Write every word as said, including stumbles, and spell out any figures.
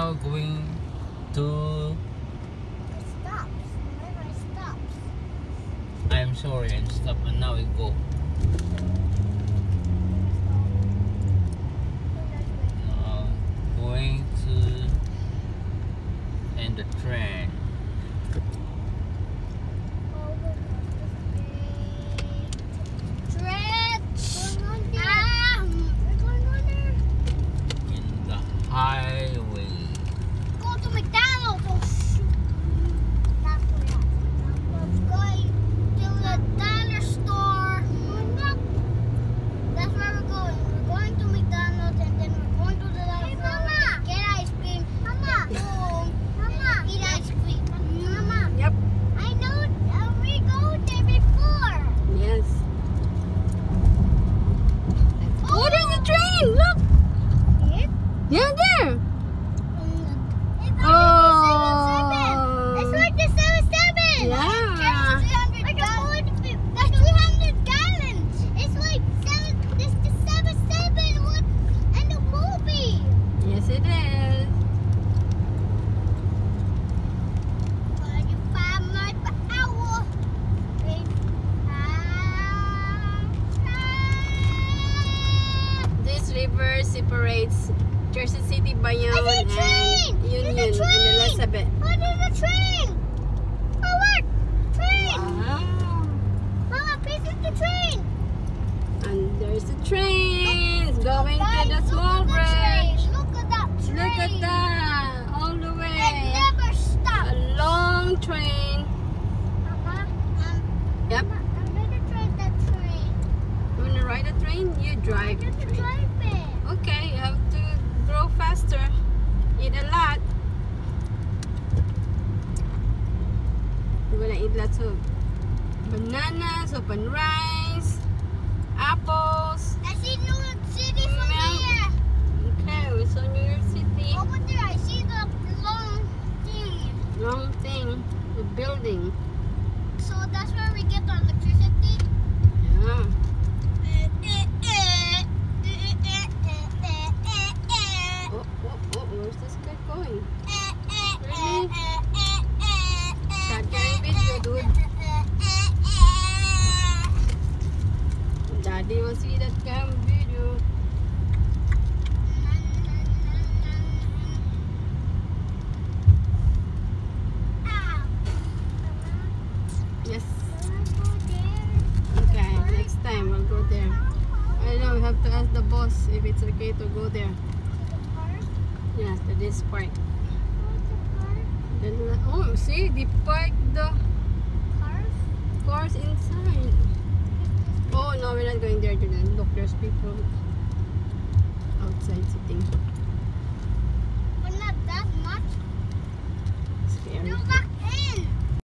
now going to. It stops. Whenever it stops. I'm sorry, and stop, and now we go. Now going to end the train. Highway. Go to McDonald's. Oh, shoot. That's where we're going to the dollar store. That's where we're going. We're going to McDonald's and then we're going to the dollar store to get ice cream. Mama. Go home Mama. And eat ice cream. Mama. Yep. I know uh, we go there before. Yes. Oh, Oh, there's a train. Look. Yeah. Yeah, there. It's like Oh. the seven seven. It's like the seven seven. Yeah. Like a That's three hundred gallons. It's like seven. This the seven seven one and the movie. Yes, it is. Forty-five miles per hour. This river separates Jersey City, Bayonne, I see a train. and There's a Union, train. and Elizabeth. Oh, there's a train. Oh, look. Train. Wow. Mama, this is the train. And there's the train going to Guys, the look small at the bridge. train. Look at that train. Look at that, all the It way. never stops. A long train. Mama, um, Yep. Mama, I'm gonna drive that train. You wanna ride a train? You drive I'm the gonna train. drive it. Okay, you have to grow faster. Eat a lot. You're gonna eat lots of bananas, open rice, apples. I see New York City from Milk. here. Okay, we saw New York City. Over there, I see the long thing. Long thing, the building. So that's where we get our electricity. Yeah. Oh, oh, oh, where's this guy going? Really? Start getting video, dude. Daddy will see that cam video. Yes. Okay, next time we'll go there. I know we have to ask the boss if it's okay to go there. Yes, to this park. Then, oh, see, they park the cars inside. Oh no, we're not going there, Julian. Look, there's people outside sitting.